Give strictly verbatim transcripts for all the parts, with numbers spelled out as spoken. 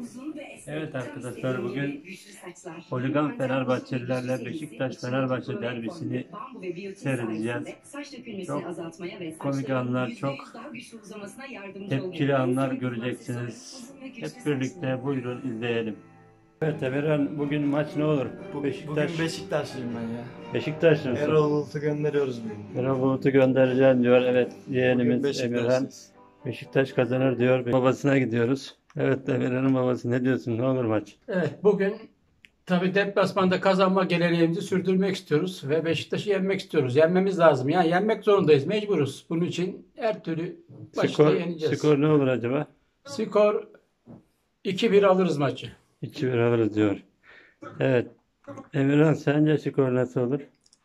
Evet arkadaşlar, bugün Holigan Fenerbahçelilerle Beşiktaş Fenerbahçe derbisini seyredeceğiz. Çok komik anlar, çok tepkili anlar göreceksiniz. Hep birlikte buyurun izleyelim. Evet Emirhan, bugün maç ne olur? Bu, Beşiktaş. Bugün Beşiktaşlıyım ben ya. Beşiktaşlı mısın? Erol Bulut'u gönderiyoruz bugün. Erol Bulut'u göndereceğim diyor. Evet, Bugün yeğenimiz Emirhan. Beşiktaşlıyız. Beşiktaş kazanır diyor. Babasına gidiyoruz. Evet Emirhan'ın babası, ne diyorsun? Ne olur maç? Evet, bugün tabii deplasmanda kazanma geleneğimizi sürdürmek istiyoruz ve Beşiktaş'ı yenmek istiyoruz. Yenmemiz lazım. Yani yenmek zorundayız, mecburuz. Bunun için her türlü maçta Skor, yeneceğiz. skor ne olur acaba? Skor iki bir alırız maçı. iki bir alırız diyor. Evet. Emirhan, sence skor nasıl olur?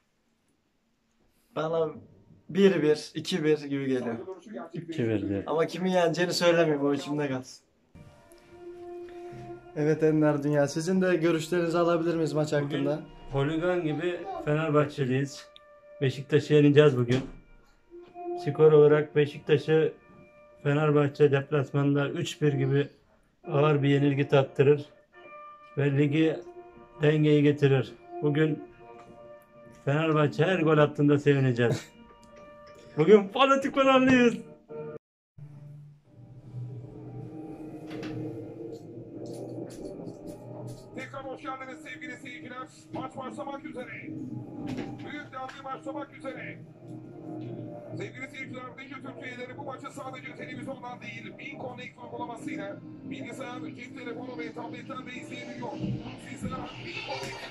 Bana bir bir, iki bir gibi geliyor. iki bir diyor. Ama kimin yeneceğini söylemeyeyim, o içimde kalsın. Evet Enler Dünya, sizin de görüşlerinizi alabilir miyiz maç hakkında? Holigan gibi Fenerbahçeliyiz. Beşiktaş'ı yeneceğiz bugün. Skor olarak Beşiktaş'ı Fenerbahçe deplasmanında üç bir gibi ağır bir yenilgi tattırır ve ligi dengeyi getirir. Bugün Fenerbahçe her gol attığında sevineceğiz. Bugün fanatik Fenerliyiz. Tekrar hoş geldiniz sevgili seyirciler. Maç başlamak üzere. Büyük derbi başlamak üzere. Sevgili seyirciler, Dijitürk üyeleri bu maçı sadece televizyondan değil, Bin Connect uygulamasıyla bilgisayar, cep telefonu ve tabletlerde izleyebiliyor. Sizler Bin Connect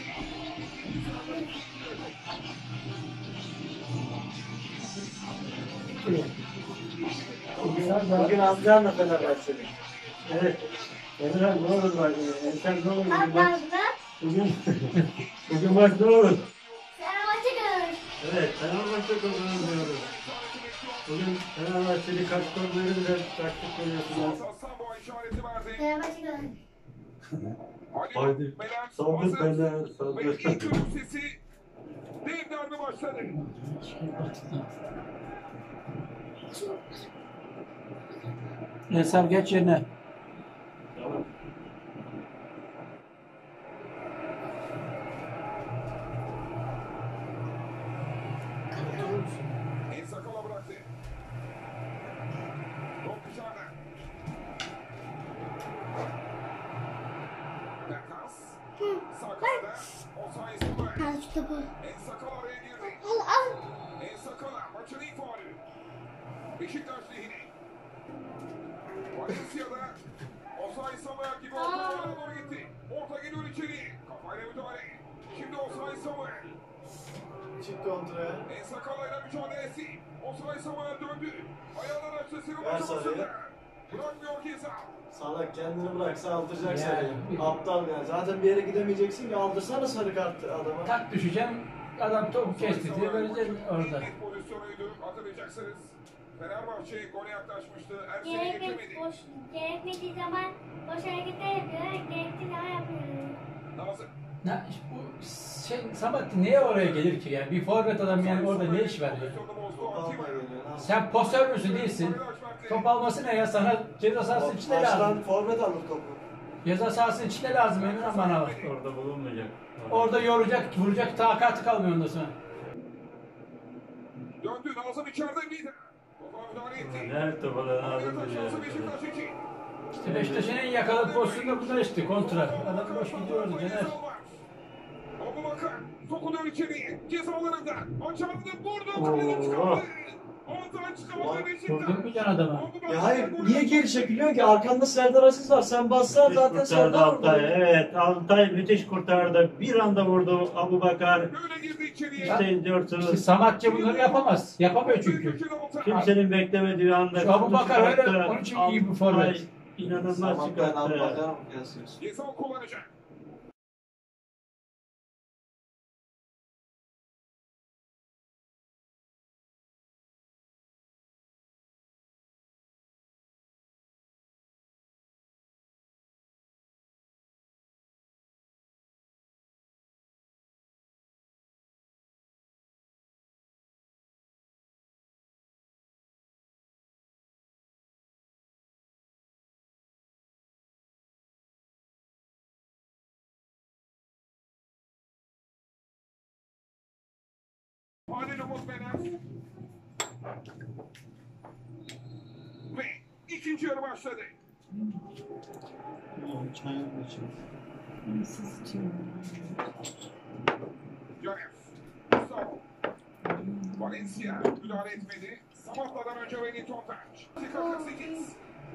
Bugün, bugün amcanla Fenerbahçeli. Evet. Emirhan, ne olur bak. Ensar, ne olur bugün maç? Bugün, bugün maç ne olur? Fenerbahçe kazanır. Evet, Fenerbahçe kazanır diyoruz. Bugün Fenerbahçeli kaç gol verir de taktik koyuyorsunuz. Fenerbahçe kazanır. Haydi. Saldır Fener, saldır. Ve ilk ölüm sesi dev derbi başladı. Ensar geç yerine. En sakala bıraktı. Top dışarıda. Berkas. Sakala'da. Osayi Samuel. Al şu topu. En sakala araya girdi. Al al. En sakala maçın ilk faulü. Beşiktaş lehine. Valencia'da Osayi Samuel gibi orta doğru gitti. Orta geliyor içeriye. Kafayla müdahale. Şimdi Osayi Samuel. Çık kontraya. En sakalayla mücadelesi. Osayi Samuel döndü. Ayağından açtı seni Ver maçı sarıyı. başladı. Bırakmıyor Keza. Salak, kendini bıraksa aldıracak Yani. seni. Aptal yani. Zaten bir yere gidemeyeceksin ki, aldırsana sarı kartı adama. Tak düşeceğim, adam topu kesti diye vereceğiz orada. İlk pozisyonuydu, hatırlayacaksınız. Fenerbahçe gole yaklaşmıştı. Ersen'i Gerekmedi, geçemedi. boş, gerekmediği zaman boş hareketler yapıyor. Gerektiği zaman yapmıyor. Nazım. Ne, bu şey, Samet neye oraya gelir ki yani? Bir forvet adam yani orada ne iş var ya? Pozisyonu bozdu. Top Atiba. almaya geliyor. Nasıl? Sen postör müsün değilsin? Top alması ne ya? Sana ceza sahası içinde lazım. Baştan forvet alır topu. Ceza sahası içinde lazım Emirhan bana bak. Orada bulunmayacak. Orada yoracak, vuracak takatı kalmıyor ondan sonra. Döndü. Nazım içeride miydi? Topa müdahale etti. Her topa da lazım Ameliyat diyor. aşağısı Beşiktaş için. İşte Beşiktaş'ın en yakaladığı pozisyonda bunlar işte kontra. Adam boş gidiyordu Caner. Abu Bakar sokuluyor içeriye. Cezalarında. Açardı vurdu. Kalede çıkardı. Ondan çıkamadı Beşiktaş. Vurdun mu can adama? Abu Bakar Ya hayır, golü niye attı. geri çekiliyor ki? Arkanda Serdar Aziz var. Sen bassan zaten Kurtardı Serdar Altay. vurdu. Evet, Altay müthiş kurtardı. Bir anda vurdu Abu Bakar. Böyle girdi içeriye. İşte İşte izliyorsunuz. Samatçı bunları yapamaz. Yapamıyor çünkü. Kimsenin beklemediği anda. Şu Abu Bakar öyle, çıkarttı. onun için iyi bir forvet. Altay İnanılmaz Samat'tan Abu çıkarttı. Bakar'a mı kıyaslıyorsun? Ceza kullanacak. Halil Umut Meler. Ve ikinci yarı başladı. Çayın için. Caner. Gustavo. Valencia müdahale etmedi. Samatta'dan önce Wellington Taç. kırk sekiz.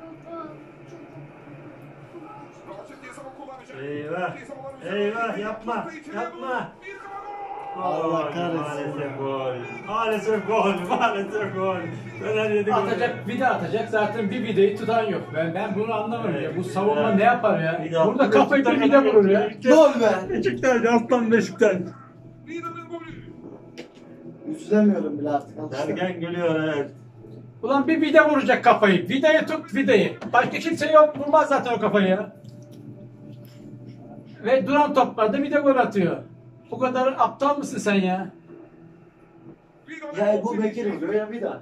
Raşit Gezal kullanacak. Eyvah. Cezalar Eyvah, üzerinde. yapma, Topu içeriye yapma. doğru. Bir kafa gol. Allah Gol, kahretsin. Maalesef gol. Maalesef gol. Maalesef gol. Fener yedi gol. Atacak, vida atacak. Zaten bir vidayı tutan yok. Ben ben bunu anlamıyorum ya. Bu savunma Evet. ne yapar ya? Vida- Burada kafayı bir vida vurur ya. Gol be. Beşiktaş, Aslan Beşiktaş. Vida'nın golü. Üzülemiyorum bile artık. Sergen gülüyor, evet. Ulan bir vida vuracak kafayı. Vidayı tut vidayı. Başka kimse yok. Vurmaz zaten o kafayı ya. Ve duran toplarda vida gol atıyor. Bu kadar aptal mısın sen ya? Vida'nın Ya bu golü. Bekir oluyor ya bir daha.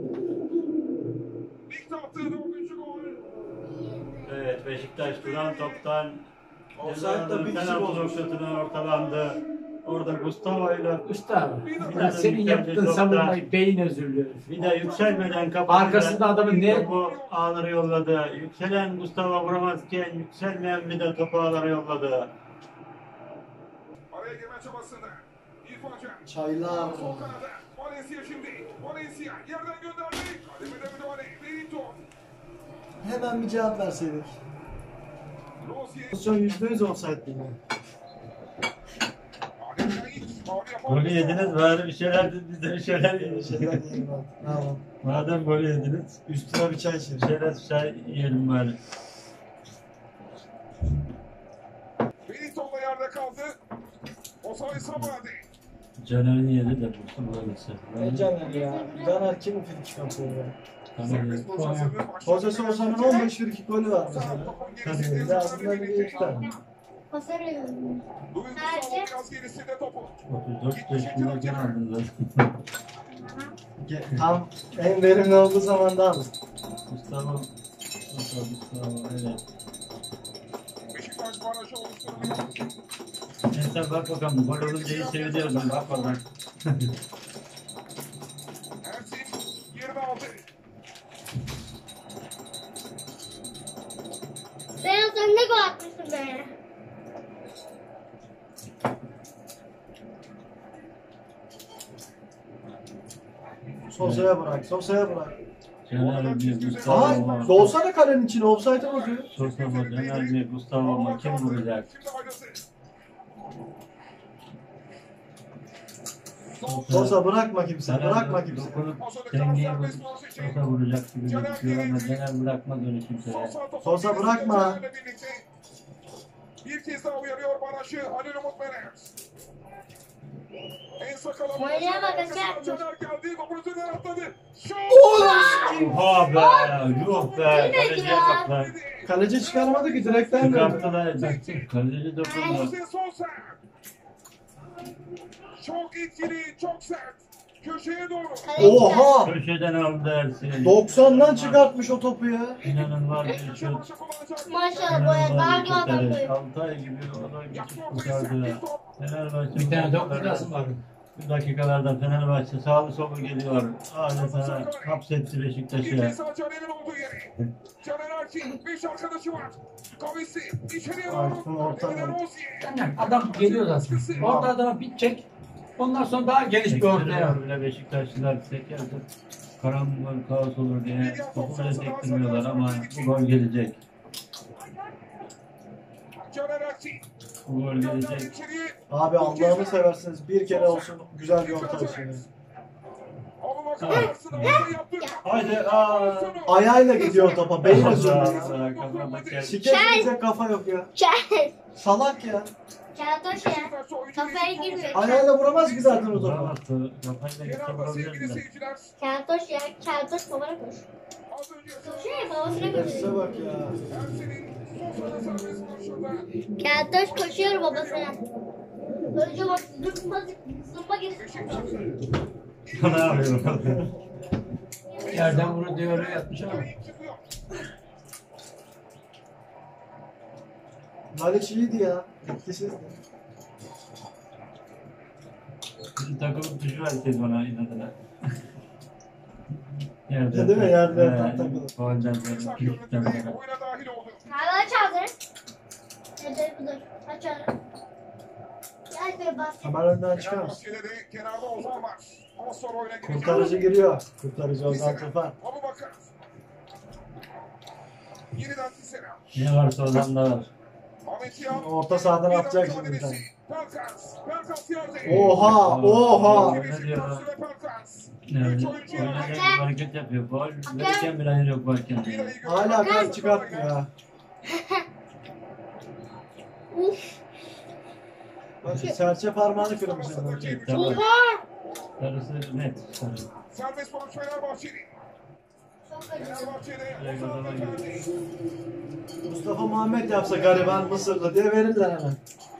Ligde attığı dördüncü gol. Evet, Beşiktaş duran toptan Offside'da bir kişi penaltı bozmuş. noktasına ortalandı. Orada Gustavo ile Mustafa, Vida'nın senin yükseldi yaptığın topta. savunmayı beyin özürlüyor. Vida yükselmeden kafasıyla Arkasında adamın ne- topu ağlara yolladı. Yükselen Gustavo vuramazken yükselmeyen Vida topu ağlara yolladı. Araya girme çabasında. İrfan Can. Çaylar. Sol kanada. Valencia şimdi. Valencia yerden gönderdi. Kademede müdahale. Wellington. Hemen bir cevap verseydik. Rozier. Pozisyon yüzde yüz olsaydı yine. Adem Şahin. Mavi yapan Golü Gustavo. yediniz bari bir şeyler biz de bir şeyler yiyelim. Şeyler diyelim artık. Ne yapalım? Madem golü yediniz Üstüne bir çay bir içelim. şeyler çay yiyelim bari. Wellington da yerde kaldı. Osay Sabadi. Caner'in yedi de bulsun böylesi. Ne Caner ya? Caner kim frikik atıyor ya? Serbest pozisyonu başladı. Jose Sousa'nın on beş frikik golü var mesela. Topun Tabii, gerisinde de aslında bir iki tane. Pasarıyor. Luis Gustavo biraz gerisinde topu. otuz dört yaşındayken aldın zaten. Ge- Tam en verimli olduğu zamanda aldı. Gustavo. Gustavo, Gustavo, evet. Beşiktaş barajı oluşturuyor. Neyse bak bakalım gol olunca iyi seviyoruz. Bak bakalım. Ersin yerini aldı. Sen sen ne gol atmışsın be? Sosa'ya bırak, Sosa'ya bırak. Caner bir Aha, Gustavo. dolsana kalenin içine, offside'a bakıyor. Sosa mı? Caner bir Gustavo mu? Kim vuracak? Şimdi ayrıldı. Sosa bırakma kimse, bırakma kimse. Dokunup dengeyi bozup Sosa vuracak gibi gözüküyor ama Caner bırakmaz öyle kimseye. Sosa bırakma. Bir kez daha uyarıyor barajı Halil Umut Meler. En sakala Manyağa bak, barajı. aşağı Caner geldi. Topun üzerinden atladı. Şut! Oha be! Yuh be! Kaleciye bak lan. Kaleci çıkarmadı ki, direkten döndü. Çıkarttılar. Kaleci dokundu. Jose Sosa. Çok etkili, çok sert. Köşeye doğru. Oha! Köşeden aldı Ersin. doksandan çıkartmış o topu ya. İnanılmaz bir En köşe şut. başı kullanacak. Maşallah boya daha İnanılmaz bir adam kurtarış. koyuyor. Altay gibi ona geçip Yapma kurtardı. bir top. Fenerbahçe Bir tane bu top lazım var. Bu dakikalarda Fenerbahçe sağlı solu geliyor. Adeta hapsetti Bir Beşiktaş'ı. kez daha Caner'in olduğu yere. Caner Erkin, beş arkadaşı var. Kavisi içeriye Arif'in doğru. orta Emre var. Rozier. Yani adam geliyor zaten. Orada adama bir çek. Ondan sonra daha geniş bir ortaya. Sektiriyor bile Beşiktaşlılar sekerse karambol kaos olur diye topu bile sektirmiyorlar ama bu gol gelecek. Caner Erkin. Bu gol Gönderdi gelecek. içeriye. Abi Allah'ını severseniz bir kere olsun güzel bir orta açın ya. Abubakar karşısına orta yaptı. Haydi aa. Ayağıyla gidiyor topa, beyin özürlü. Aa, kafama kel. Şikayet kafa yok ya. Çel. Salak ya. Çeltoş ya. Kafaya girmiyor. Ayağıyla vuramaz ki zaten o topu. Vuramazdı. Kafayla gitse Kenarda sevgili vurabilirdi. seyirciler. Çeltoş ya. Çeltoş babana koş. Az önce Koşuyor ya babasına Şerefsize koşuyor. bak ya. Ersin'in Sosa'da serbest vuruşunda. Çeltoş koşuyor babasına. Önce bak zıpma zıpma girsin. Beşiktaş'ı. Ne yapıyor? Yerden vuru diyor öyle yatmış ama. Çıkıyor. Maliç iyiydi ya. Etkisizdi. takılıp düşüyor herkes bana inadına. Değil mi? Yerde tam takılı. Faulden Kısa sonra, görüntüde kickten sonra. oyuna dahil oldu. Hala çaldın. Dur dur. Açalım. Gel bir bas. Hemen önden çıkar mısın? Fenerbahçe'de de kenarda Ozan var. Az sonra oyuna girecek. Kurtarıcı giriyor. Kurtarıcı Ozan Tufan. Abubakar. Yeniden Tisera. Ne varsa Ozan da var. Ahmet Yan. Orta sahadan Bir atacak mücadelesi. şimdi bir tane. Pelkas. Pelkas yerde. Oha! Oha! İki Beşiktaş ve Pelkas. Yani Üç oyuncu yanına. oynarken hareket yapıyor. Faul verirken bir hayır yok varken. Vida'yı gördü. Hala kart çıkartmıyor ha. Uf. Bak serçe parmağını kırmış. adam. Tamam. Oha. Sarısı net. Sarı. Serbest vuruş Fenerbahçeli. Çok acı. Fenerbahçe'de Evet, Ozan Ozan'a Teferdi. Mustafa Muhammed yapsa gariban Mısırlı diye verirler hemen.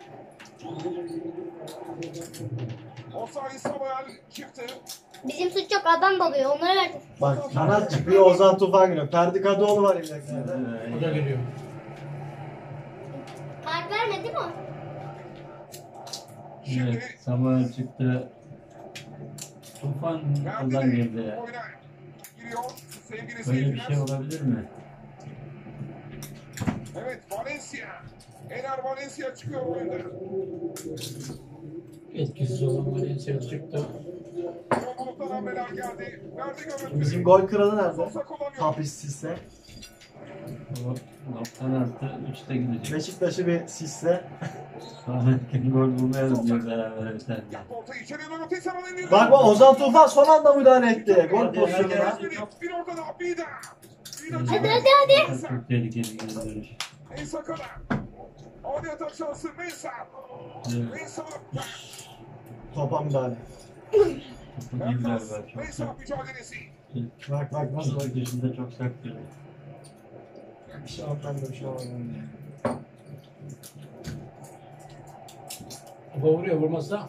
Osayi Samuel çıktı. Bizim suç yok adam dalıyor onları verdim. Bak kanat çıkıyor Ozan Tufan giriyor. Ferdi Kadıoğlu var ileklerde. Ee, O da geliyor. Kart vermedi mi o? Evet, Samuel çıktı. Tufan Ozan girdi. Oyuna giriyor sevgili Böyle bir seyirciler. şey olabilir mi? Evet Valencia. Ener Valencia çıkıyor oyunda. Etkisiz olan Valencia çıktı. Yoğunluktan hamleler geldi. Verdi görüntüyü. Bizim gol kralı nerede? Sosa kullanıyor. Hapis Sisse. O doksan artı üçte gidecek. Beşiktaş'ı bir Sisse. Sonraki gol bulmayalım diyor beraber bir tane. Orta içeriye doğru Tissera'nın indirdi. Bak bak Ozan Tufan son anda müdahale etti. Gol Hadi, pozisyonuna. hadi, Bir ortada Vida. Vida Hadi çıktı. hadi hadi. Çok tehlikeli geri dönüş. Mensah kadar. Adi atak şansı Mensah. Evet, Mensah. Topa müdahale. topu gibiler var. Çok Mensah sert. mücadelesi. Bak bak nasıl bak. Nasıl dışında çok sert duruyor. Bir şey alttan da bir şey olmadı. Bu vuruyor vurmazsa.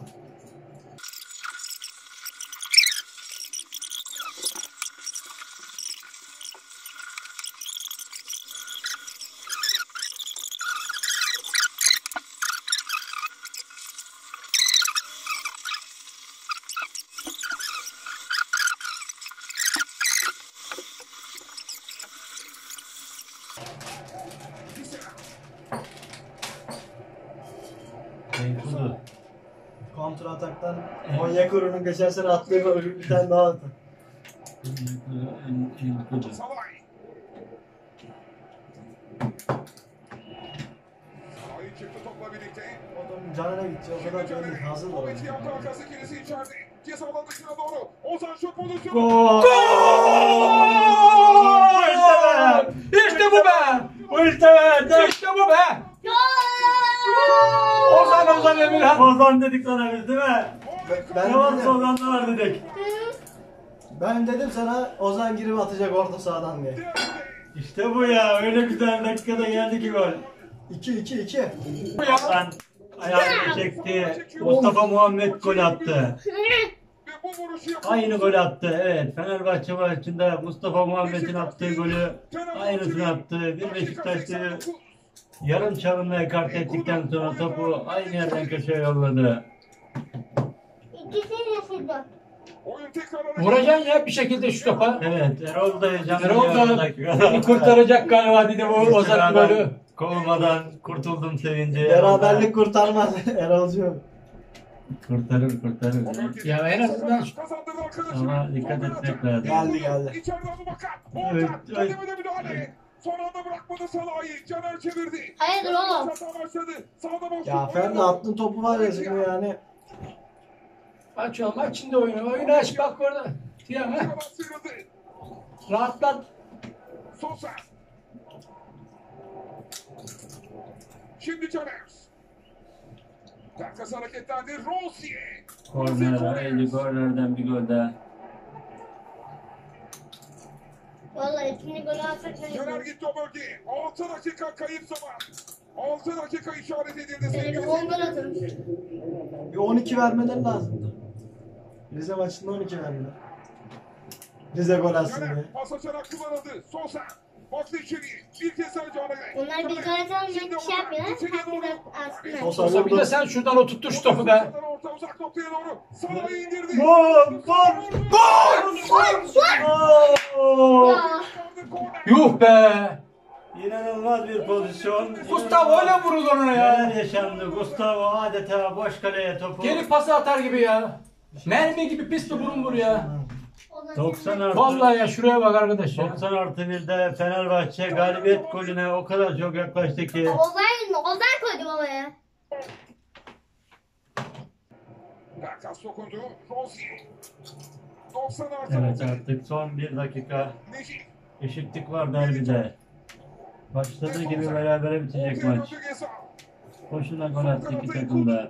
Mevzudu. Kontra ataktan Onyekuru'nun geçen sene attığı golü bir tane daha attı. Mevzudu. Salay. Salay çıktı topla birlikte. Adamın canına gidecek o kadar döndü. Hazır da. Ahmet yaptı arkası kilisi içeride. Ceza alan dışına doğru. Ozan şut pozisyonu. Gol! İşte bu be! Bu işte be! İşte bu be! Ozan Ozan Emirhan! Ozan dedik sana biz değil mi? Ben Ne varsa dedim, Ozan'da var dedik. ben dedim sana Ozan girip atacak orta sahadan diye. İşte bu ya. Öyle güzel dakikada geldi ki gol. iki iki iki. Bu ya. Ozan ayağını çekti. Mustafa Muhammed gol attı. Ve bu vuruşu yaptı. Aynı gol attı. Evet. Fenerbahçe maçında Mustafa Muhammed'in attığı golü aynısını attı. Bir Beşiktaşlı yarım çalımla kart ettikten sonra topu aynı yerden köşeye yolladı. İkisini yaşadım. Oyun tekrar Vuracaksın ya bir şekilde şu topa. Evet. Erol da heyecanlı. Erol da dakikada. beni kurtaracak galiba dedi bu Ozan golü. Kovmadan kurtuldum sevinci. Beraberlik kurtarmaz Erol'cum. Kurtarır kurtarır. Ya en azından şu- kazandırdı arkadaşlar. Ama dikkat etmek lazım. Geldi geldi. İçeride Abubakar. Evet, Orta. Kademede müdahale. Son anda bırakmadı Salah'ı. Caner çevirdi. Hayırdır oğlum? Hata başladı. Sağda boşluk. Ya Ferdi attığın topu var ya şimdi yani. aç oğlum aç şimdi oyunu. Oyunu aç bak orada. Ya, ha? Arkadan sıyrıldı. Rahatlat. Sosa. Şimdi Caner. Terkas hareketlendi. Rosier. Korner, haydi kornerden bir gol daha. Vallahi şimdi golü atsak ne Caner olur? gitti o bölgeye. altı dakika kayıp zaman. altı dakika işaret edildi Şöyle bir sevgili on gol atılmış. Bir on iki vermeleri lazımdı. Rize maçında on iki verdiler. Rize gol atsın diye. Caner pas açarak kullanıldı. Sosa. Baktı içeriye. Bir kez daha Can'a. Onlar bir kanat almak bir şey yapmıyorlar. Herkes aslında. Sosa Olsa bir de vurdu. sen şuradan oturttur şu topu be. Orta uzak noktaya doğru. Sana indirdi. Gol! Gol! Gol! Ya. Yuh be. İnanılmaz bir pozisyon. Gustavo öyle vurulur ona Neler ya. yaşandı? Gustavo adeta boş kaleye topu. Gelip pası atar gibi ya. Mermi gibi pis bir burun vur ya. doksan artı Vallahi ya şuraya bak arkadaş ya. doksan artı birde Fenerbahçe galibiyet golüne o kadar çok yaklaştı ki. Ozan, Ozan koydu babaya. Berkas dokundu. Rossi. doksan artı Evet altı. artık son bir dakika. Necip. Eşitlik var derbide. Başladığı gibi berabere bitecek Ortaya maç. döndü Gezal. Boşuna gol attı iki takım da.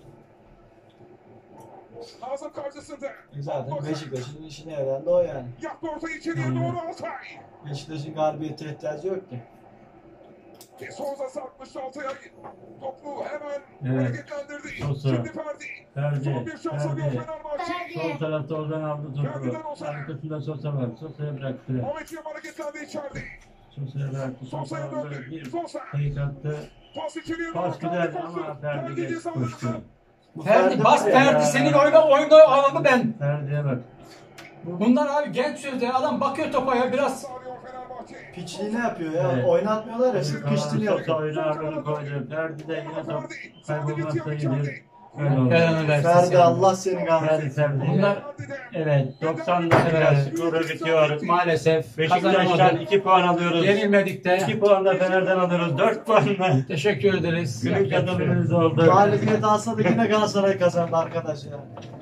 Nazım karşısında. Zaten Beşiktaş'ın işine yarayan da o yani. Yaptı orta içeriye Aynen. doğru Altay. Beşiktaş'ın galibiyete ihtiyacı yok ki. Ve Souza sarkmış Altay'a. Topu hemen Evet. hareketlendirdi. Souza. Şimdi Ferdi. Ferdi, Son bir şans alıyor Ferdi. Fenerbahçe. Sol tarafta Ozan aldı topu. Arkasında Sosa var. Sosa'ya bıraktı. Ahmet Yam hareketlendi içeride. Sosa'ya bıraktı. Sosa Sosa'ya aldı. döndü. Bir Sosa. kayık attı. Pas içeriye doğru. Pas güzel kaldı ama koştu. Ferdi geç ceza koştu. sahası. Bu Ferdi bas var ya. Ferdi senin oyna oyunda anladı ben. Ferdi'ye bak. Bunlar abi genç sözde adam bakıyor topa ya biraz. Sağlıyor Fenerbahçe. Piçliğini yapıyor ya. Evet. Oynatmıyorlar ya. Sıkıştığını Sosa yapıyor. oyunu ardını koydu. Ferdi de yine top Ferdi. Ferdi kaybolmazsa bitiyor iyidir. içeride. Öyle oldu. Belanı versin Ferdi seni. Allah seni Ferdi kahretsin. Ferdi. Bunlar Evet doksan dakika Evet. skoru bitiyor. maalesef Beşiktaş'tan kazanamadık. iki puan alıyoruz. Yenilmedik de. iki puan da Fener'den alıyoruz. dört puanla. Teşekkür ederiz. Günün kazanımımız oldu. Galibiyet alsa da yine Galatasaray kazandı arkadaş ya.